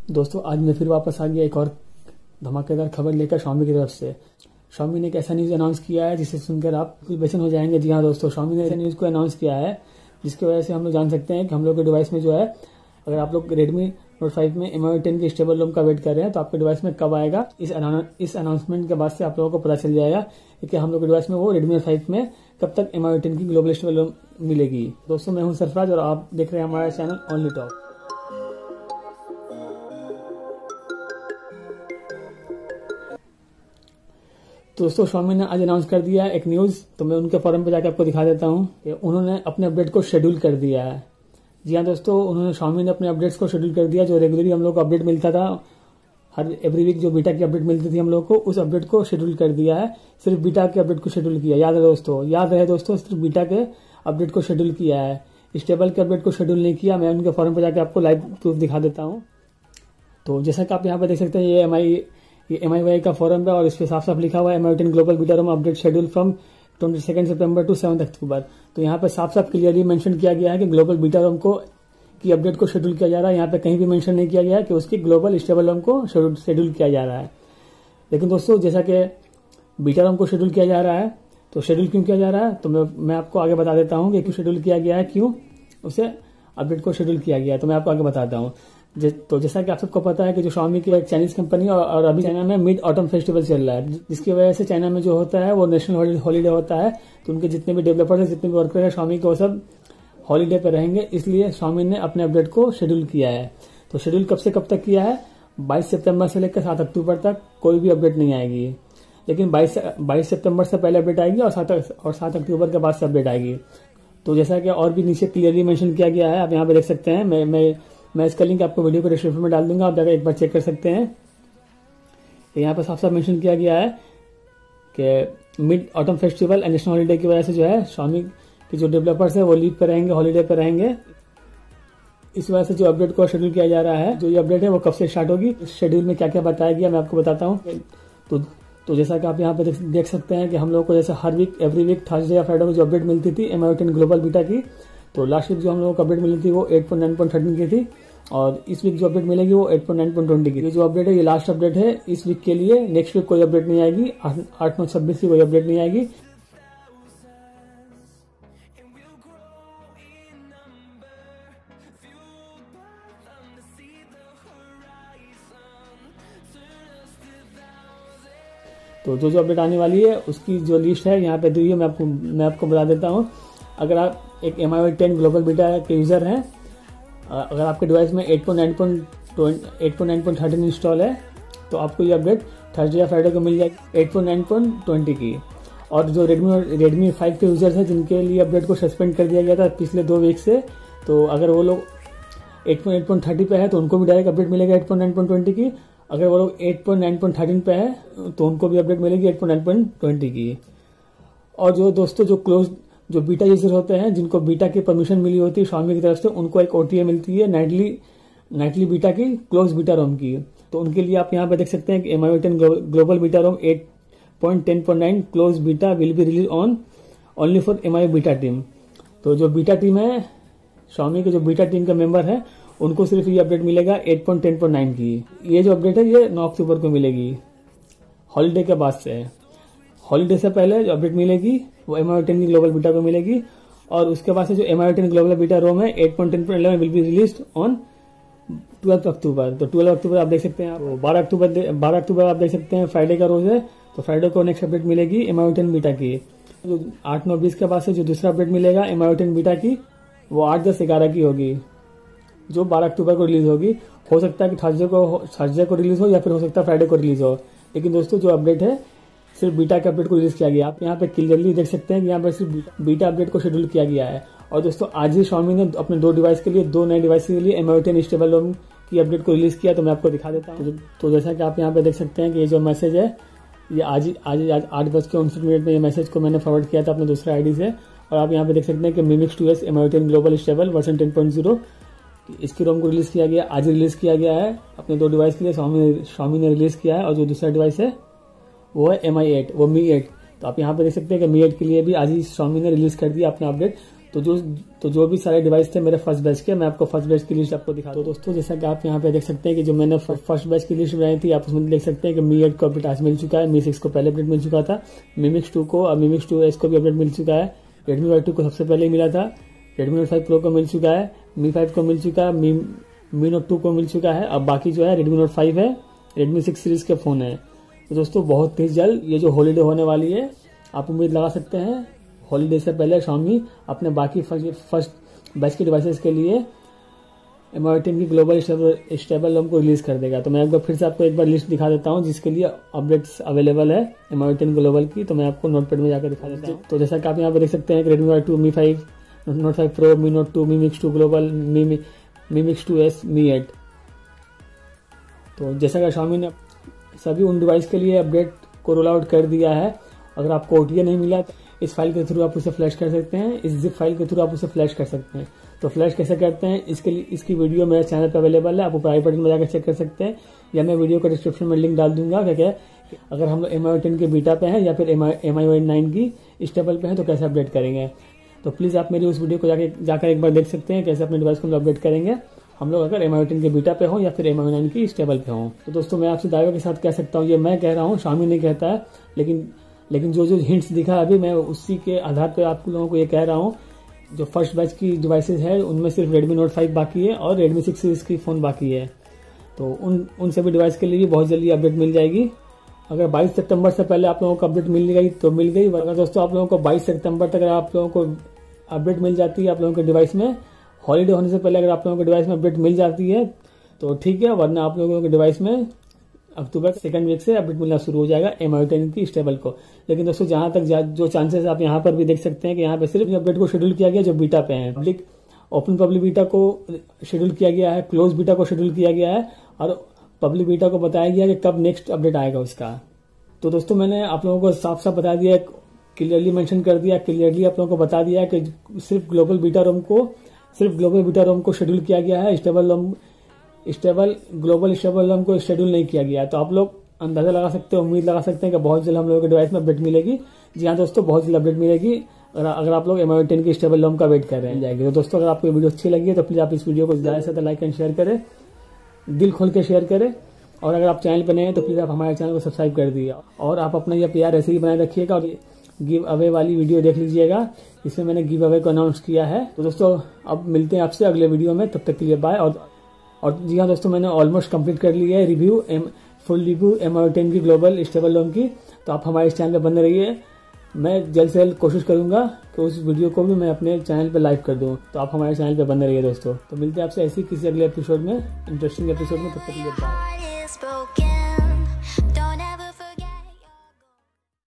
दोस्तों आज मैं फिर वापस आ गया एक और धमाकेदार खबर लेकर Xiaomi की तरफ से। Xiaomi ने एक ऐसा न्यूज अनाउंस किया है जिसे सुनकर आप कुछ बेचैन हो जाएंगे। जी हाँ दोस्तों, Xiaomi ने ऐसे न्यूज को अनाउंस किया है जिसकी वजह से हम लोग जान सकते हैं कि हम लोग के डिवाइस में जो है, अगर आप लोग Redmi Note 5 में MIUI 10 के स्टेबल रोम का वेट कर रहे हैं तो आपके डिवाइस में कब आएगा, इस अनाउंसमेंट के बाद से आप लोगों को पता चल जाएगा कि हम लोग के डिवाइस में वो Redmi Note 5 में कब तक MIUI 10 की ग्लोबल स्टेबल रोम मिलेगी। दोस्तों मैं हूं सरफराज और आप देख रहे हैं हमारा चैनल ओनली टॉक। दोस्तों Xiaomi ने आज अनाउंस कर दिया है एक न्यूज, तो मैं उनके फोरम पे जाकर आपको दिखा देता हूं कि उन्होंने अपने अपडेट को शेड्यूल कर दिया है। जी हाँ दोस्तों, उन्होंने Xiaomi ने अपने अपडेट्स को शेड्यूल कर दिया। जो रेगुलरली हम लोग को अपडेट मिलता था, हर एवरी वीक जो बीटा की अपडेट मिलती थी हम लोग को, उस अपडेट को शेड्यूल कर दिया है। सिर्फ बीटा के अपडेट को शेड्यूल किया, याद रहे दोस्तों, सिर्फ बीटा के अपडेट को शेड्यूल किया है, स्टेबल के अपडेट को शेड्यूल नहीं किया। मैं उनके फोरम पर जाकर आपको लाइव प्रूफ दिखा देता हूँ। तो जैसा कि आप यहाँ पे देख सकते हैं, ये MIUI का फोरम है और इस पे साफ साफ लिखा हुआ है MIUI 10 global beta ROM update schedule from 22 सितंबर टू 7 अक्टूबर। तो यहाँ पे साफ साफ क्लियरली मेंशन किया गया है कि ग्लोबल बीटा रोम की अपडेट को शेड्यूल किया जा रहा है। यहाँ पे कहीं भी मेंशन नहीं किया गया है कि उसकी ग्लोबल स्टेबल रोम को शेड्यूल किया जा रहा है। लेकिन दोस्तों जैसा कि बीटा रोम को शेड्यूल किया जा रहा है, तो शेड्यूल क्यों किया जा रहा है तो मैं आपको आगे बता देता हूँ कि क्यों शेड्यूल किया गया है, क्यों उसे अपडेट को शेड्यूल किया गया है। तो मैं आपको आगे बताता हूँ। तो जैसा कि आप सबको पता है कि जो Xiaomi की एक चाइनीज कंपनी और अभी चाइना में मिड ऑटम फेस्टिवल चल रहा है, जिसकी वजह से चाइना में जो होता है वो नेशनल हॉलीडे होता है। तो उनके जितने भी डेवलपर्स है, जितने भी वर्कर है Xiaomi के, वो सब हॉलीडे पे रहेंगे। इसलिए Xiaomi ने अपने अपडेट को शेड्यूल किया है। तो शेड्यूल कब से कब तक किया है? 22 सितंबर से लेकर 7 अक्टूबर तक कोई भी अपडेट नहीं आएगी। लेकिन 22 सितंबर से पहले अपडेट आएगी और 7 अक्टूबर के बाद से अपडेट आएगी। तो जैसा कि और भी नीचे क्लियरली मेंशन किया गया है, आप यहाँ पे देख सकते हैं। मैं इसका लिंक आपको वीडियो को डिस्क्रिप्शन में डाल दूंगा, आप जाकर एक बार चेक कर सकते हैं। यहाँ पे साफ साफ मेंशन किया गया है कि mid autumn festival and national holiday की वजह से जो है Xiaomi के जो डेवलपर्स है वो लीव पे रहेंगे, हॉलीडे पे रहेंगे। इस वजह से जो अपडेट को शेड्यूल किया जा रहा है, जो ये अपडेट है वो कब से स्टार्ट होगी, इस शेड्यूल में क्या क्या बताया गया मैं आपको बताता हूँ। तो जैसा कि आप यहाँ पे देख सकते हैं कि हम लोग को जैसे हर वीक एवरी वीक थर्सडे या फ्राइडे को जो अपडेट मिलती थी MIUI 10 ग्लोबल बीटा की, तो लास्ट वीक जो हम लोगों को अपडेट मिली थी वो 8.9.13 की थी और इस वीक जो अपडेट मिलेगी वो 8.9.20 की। ये जो अपडेट है ये लास्ट अपडेट है इस वीक के लिए। नेक्स्ट वीक कोई अपडेट नहीं आएगी, 8/9/26 की कोई अपडेट नहीं आएगी। तो जो अपडेट आने वाली है उसकी जो लिस्ट है यहाँ पे दी है, मैं आपको बता देता हूँ। अगर आप एक MIUI 10 ग्लोबल बीटा के यूजर हैं, अगर आपके डिवाइस में 8.9.13 इंस्टॉल है तो आपको ये अपडेट थर्सडे या फ्राइडे को मिल जाएगी 8.9.20 की। और जो Redmi 5 के यूजर्स हैं जिनके लिए अपडेट को सस्पेंड कर दिया गया था पिछले 2 वीक से, तो अगर वो लोग 8.8.30 पे है तो उनको भी डायरेक्ट अपडेट मिलेगा 8.9.20 की। अगर वो लोग 8.9.13 पे है तो उनको भी अपडेट मिलेगी 8.9.20 की। और जो दोस्तों जो बीटा यूजर होते हैं, जिनको बीटा की परमिशन मिली होती है Xiaomi की तरफ से, उनको एक OTA मिलती है नाइटली बीटा की क्लोज बीटा रोम की। तो उनके लिए आप यहाँ पे देख सकते हैं कि MIUI 10 global beta ROM 8.10.9 close beta will be release on only for MIUI beta team. तो जो बीटा टीम है Xiaomi के, जो बीटा टीम का मेंबर है, उनको सिर्फ ये अपडेट मिलेगा 8.10.9 की। ये जो अपडेट है ये 9 अक्टूबर को मिलेगी, हॉलीडे के बाद से। हॉलीडे से पहले जो अपडेट मिलेगी वो MIUI 10 की ग्लोबल बीटा को मिलेगी और उसके बाद से जो MIUI 10 ग्लोबल बीटा रोम है 8.10.11 विल बी रिलीज्ड ऑन 12 अक्टूबर। तो 12 अक्टूबर आप देख सकते हैं। तो 12 अक्टूबर आप देख सकते हैं, फ्राइडे का रोज है, तो फ्राइडे को नेक्स्ट अपडेट मिलेगी MIUI 10 बीटा की। जो 8, 9, 20 के बाद से जो दूसरा अपडेट मिलेगा MIUI 10 बीटा की, वो 8, 10, 11 की होगी, जो 12 अक्टूबर को रिलीज होगी। हो सकता है कि थर्सडे को रिलीज हो या फिर हो सकता है फ्राइडे को रिलीज हो। लेकिन दोस्तों जो अपडेट है सिर्फ बीटा के अपडेट को रिलीज किया गया। आप यहाँ पे क्लियरली देख सकते हैं कि यहाँ पे सिर्फ बीटा अपडेट को शेड्यूल किया गया है। और दोस्तों आज ही Xiaomi ने अपने 2 डिवाइस के लिए, 2 नए डिवाइस के लिए MIUI 10 स्टेबल रोम की अपडेट को रिलीज किया। तो मैं आपको दिखा देता हूँ। तो जैसा कि आप यहाँ पे देख सकते हैं कि ये जो मैसेज है ये आज 8:59 में ये मैसेज को मैंने फॉरवर्ड किया था अपने दूसरे आईडी से। और आप यहाँ पे देख सकते हैं कि MIMIX 2S MIUI 10 global stable version 10.0 इसकी रोम को रिलीज किया गया, आज रिलीज किया गया है अपने 2 डिवाइस के लिए। Xiaomi ने रिलीज किया है। और जो दूसरा डिवाइस है वो है Mi 8। तो आप यहाँ पे देख सकते हैं कि Mi 8 के लिए भी आज ही Xiaomi ने रिलीज कर दिया अपना अपडेट। तो जो भी सारे डिवाइस थे मेरे फर्स्ट बैच के, मैं आपको फर्स्ट बैच की लिस्ट आपको दिखा। तो दोस्तों जैसा कि आप यहाँ पे देख सकते हैं कि जो मैंने फर्स्ट बैच की लिस्ट बनाई थी, आप उसमें देख सकते हैं कि Mi 8 को अपडेट आज मिल चुका है, Mi 6 को पहले अपडेट मिल चुका था, Mi Mix 2 को और Mi Mix 2S को भी अपडेट मिल चुका है, Redmi Y2 को सबसे पहले मिला था, Redmi Note 5 Pro को मिल चुका है, Mi 5 को मिल चुका है, Mi Note 2 को मिल चुका है। अब बाकी जो है Redmi Note 5 है, Redmi 6 सीरीज के फोन है। तो दोस्तों बहुत ही जल्द ये जो हॉलीडे होने वाली है, आप उम्मीद लगा सकते हैं हॉलीडे से पहले Xiaomi अपने बाकी फर्स्ट बैच के डिवाइसेस के लिए MIUI 10 की ग्लोबल स्टेबल रोम को रिलीज कर देगा। तो मैं एक बार फिर से आपको एक बार लिस्ट दिखा देता हूं जिसके लिए अपडेट्स अवेलेबल है MIUI 10 ग्लोबल की। तो मैं आपको नोटपैड में जाकर दिखा देता हूं। तो जैसा कि आप यहाँ पे देख सकते हैं Redmi Y2, Mi 5, Note 5 Pro, Mi Note 2, Mi Mix 2 global, Mi Mix 2S, Mi 8। तो जैसा कि Xiaomi ने सभी उन डिवाइस के लिए अपडेट को रोल आउट कर दिया है। अगर आपको OTA नहीं मिला तो इस फाइल के थ्रू आप उसे फ्लैश कर सकते हैं, इस जिप फाइल के थ्रू आप उसे फ्लैश कर सकते हैं। तो फ्लैश कैसे करते हैं इसके लिए इसकी वीडियो मेरे चैनल पर अवेलेबल है, आप ऊपर आई बटन में जाकर चेक कर सकते हैं, या मैं वीडियो को डिस्क्रिप्शन में लिंक डाल दूंगा। क्या क्या अगर हम लोग MIUI 10 के बीटा पे हैं या फिर MIUI 9 की स्टेबल पे हैं तो कैसे अपडेट करेंगे। तो प्लीज आप मेरी उस वीडियो को जाकर एक बार देख सकते हैं कैसे अपने डिवाइस को अपडेट करेंगे हम लोग, अगर MIUI 10 के बीटा पे हो या फिर MIUI 9 की स्टेबल पे हो। तो दोस्तों मैं आपसे दावे के साथ कह सकता हूँ, ये मैं कह रहा हूँ, Xiaomi नहीं कहता है, लेकिन जो हिंट्स दिखा अभी मैं उसी के आधार पर आप लोगों को ये कह रहा हूँ। जो फर्स्ट बैच की डिवाइसेस है उनमें सिर्फ Redmi Note 5 बाकी है और Redmi 6 सीरीज की फोन बाकी है। तो उन सभी डिवाइस के लिए भी बहुत जल्दी अपडेट मिल जाएगी। अगर 22 सितंबर से पहले आप लोगों को अपडेट मिल गई तो मिल गई, वरना दोस्तों आप लोगों को 22 सितंबर तक अगर आप लोगों को अपडेट मिल जाती है आप लोगों के डिवाइस में, हॉलीडे होने से पहले अगर आप लोगों के डिवाइस में अपडेट मिल जाती है तो ठीक है, वरना आप लोगों के डिवाइस में अक्टूबर सेकंड वीक से अपडेट मिलना शुरू हो जाएगा MIUI 10 की स्टेबल को। लेकिन दोस्तों जहां तक जो चांसेस आप यहाँ पर भी देख सकते हैं कि यहाँ पे सिर्फ अपडेट को शेड्यूल किया गया जो बीटा पे है, ओपन पब्लिक बीटा को शेड्यूल किया गया है, क्लोज बीटा को शेड्यूल किया गया है और पब्लिक बीटा को बताया गया कि कब नेक्स्ट अपडेट आएगा उसका। तो दोस्तों मैंने आप लोगों को साफ साफ बता दिया, क्लियरली मेंशन कर दिया, क्लियरली आप लोगों को बता दिया कि सिर्फ ग्लोबल बीटा रोम को शेड्यूल किया गया है, ग्लोबल स्टेबल रोम को शेड्यूल नहीं किया गया है। तो आप लोग अंदाजा लगा सकते हैं, उम्मीद लगा सकते हैं कि बहुत जल्द हम लोगों के डिवाइस में अपडेट मिलेगी। जी हाँ दोस्तों, बहुत जल्द अपडेट मिलेगी अगर आप लोग MIUI 10 की स्टेबल रोम का वेट कर रहे हैं जाएगी। तो दोस्तों अगर आपको ये वीडियो अच्छी लगी है तो प्लीज आप इस वीडियो को ज्यादा से ज्यादा लाइक एंड शेयर करें, दिल खोल के शेयर करें। और अगर आप चैनल पर नए हैं तो प्लीज आप हमारे चैनल को सब्सक्राइब कर दिए और आप अपना यह प्यार ऐसे ही बनाए रखिएगा और गिव अवे वाली वीडियो देख लीजिएगा, इसमें मैंने गिव अवे को अनाउंस किया है। तो दोस्तों अब मिलते हैं आपसे अगले वीडियो में, तब तक के लिए बाय। और जी हाँ दोस्तों, मैंने ऑलमोस्ट कंप्लीट कर लिया है फुल रिव्यू MIUI 10 की ग्लोबल स्टेबल रोम की। तो आप हमारे इस चैनल पे बने रहिए, मैं जल्द से जल्द कोशिश करूंगा कि उस वीडियो को भी मैं अपने चैनल पे लाइव कर दूं। तो आप हमारे चैनल पे बने रहिए दोस्तों। तो मिलते हैं आपसे ऐसी किसी अगले एपिसोड में, इंटरेस्टिंग एपिसोड में, तब तक के लिए बाय।